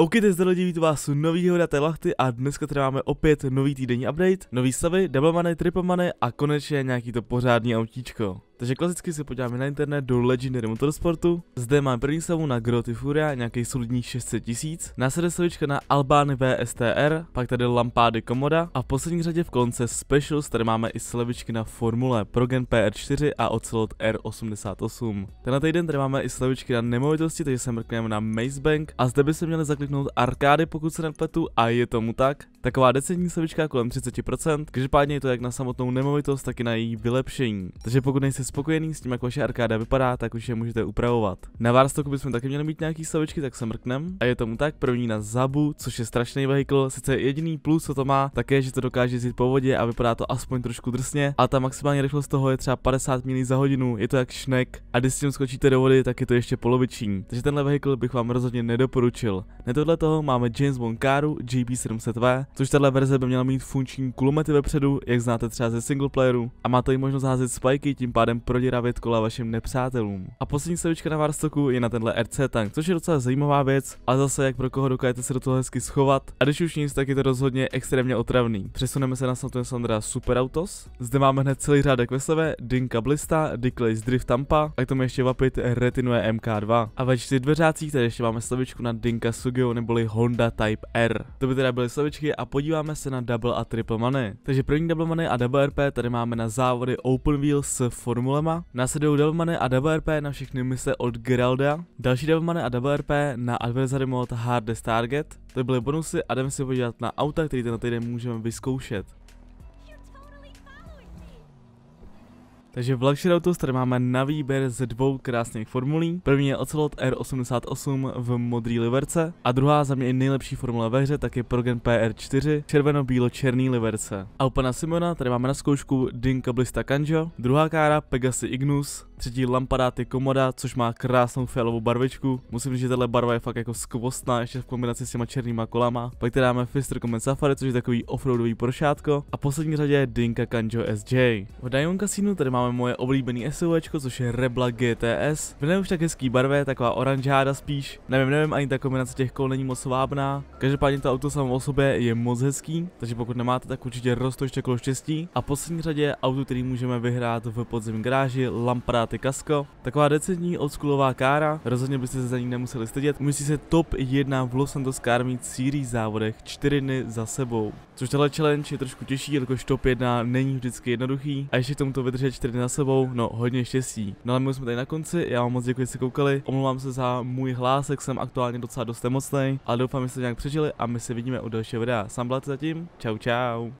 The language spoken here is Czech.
OK, teď zde lidi, vítu vás u novýho na Lachty a dneska tady máme opět nový týdenní update, nový stavy, double money, triple money a konečně nějaký to pořádný autíčko. Takže klasicky se podíváme na internet do Legendary Motorsportu. Zde máme první stavu na Groty Furia, nějaký solidní 600 000. Následuje stavička na Albany VSTR, pak tady Lampády Komoda a v poslední řadě v kolonce Specials tady máme i slevičky na Formule Progen PR4 a Ocelot R88. Tenhle týden tady máme i slevičky na nemovitosti, takže se mrkneme na Maze Bank a zde by se měli zakliknout arkády, pokud se nepletu, a je tomu tak. Taková decentní slevička kolem 30%, každopádně je to jak na samotnou nemovitost, tak i na její vylepšení. Takže pokud nejste spokojený s tím, jak vaše arkáda vypadá, tak už je můžete upravovat. Na Warstocku bychom taky měli mít nějaký slevičky, tak se mrknem. A je tomu tak, první na Zabu, což je strašný vehikl, sice jediný plus, co to má, tak je, že to dokáže jezdit po vodě a vypadá to aspoň trošku drsně, ale ta maximální rychlost toho je třeba 50 mil za hodinu, je to jak šnek a když s tím skočíte do vody, tak je to ještě poloviční. Takže tenhle vehikl bych vám rozhodně nedoporučil. Na tohle toho máme James Bond Caru GP700V, což tahle verze by měla mít funkční kulomety vepředu, jak znáte třeba ze singleplayeru, a máte i možnost házet spajky, tím pádem proděravět kola vašim nepřátelům. A poslední slevička na Warstocku je na tenhle RC tank, což je docela zajímavá věc, ale zase jak pro koho dokážete se do toho hezky schovat. A když už nic, tak je to rozhodně extrémně otravný. Přesuneme se na samotné Sandra Super Autos. Zde máme hned celý řádek vesele, Dinka Blista, Dicklays Drift Tampa a k tomu ještě Vapid Retinue MK2. A ve 4 dveřácích tady ještě máme slevičku na Dinka Sugeo neboli Honda Type R. To by teda byly slevičky a podíváme se na double a triple money. Takže první double money a double RP tady máme na závody Open Wheel s formulema. Následují double money a double RP na všechny mise od Geralda. Další double money a double RP na Adversary Mode Hardest Target. To byly bonusy a jdeme si podívat na auta, který ten týden můžeme vyzkoušet. Takže v Luxury Autos tady máme na výběr ze 2 krásných formulí. První je Ocelot R88 v modré liverce a druhá za mě i nejlepší formule ve hře, tak je Progen PR4 červeno-bílo-černý liverce. A u pana Simona tady máme na zkoušku Dinka Blista Kanjo, druhá kára Pegasi Ignus, třetí Lampadáty Komoda, což má krásnou fialovou barvičku. Musím říct, že tahle barva je fakt jako skvostná, ještě v kombinaci s těma černýma kolama. Pak tady dáme Fister Comet Safari, což je takový offroadový prošátko. A poslední řadě je Dinka Kanjo SJ. V Diamond Casino tady máme moje oblíbený SUVčko, což je Rebla GTS. V ne už tak hezký barvě, taková oranžáda spíš. Nevím, ani ta kombinace těch kol není moc vábná. Každopádně to auto samo o sobě je moc hezký, takže pokud nemáte, tak určitě roztočte kolo štěstí. A poslední řadě je auto, který můžeme vyhrát v podzemní garáži, Lampadáty Casco. Taková decentní oldschoolová kára, rozhodně byste se za ní nemuseli stydět. Umístí se top 1 v Los Santos Car Meet Series závodech 4 dny za sebou. Což tahle challenge je trošku těžší, jelikož top 1 není vždycky jednoduchý a ještě k tomu to vydržet 4 dny za sebou, no hodně štěstí. No ale my jsme tady na konci, já vám moc děkuji, že jste koukali, omlouvám se za můj hlásek, jsem aktuálně docela dost nemocnej, ale doufám, že jste nějak přežili a my se vidíme u dalšího videa. Sám zatím, čau čau.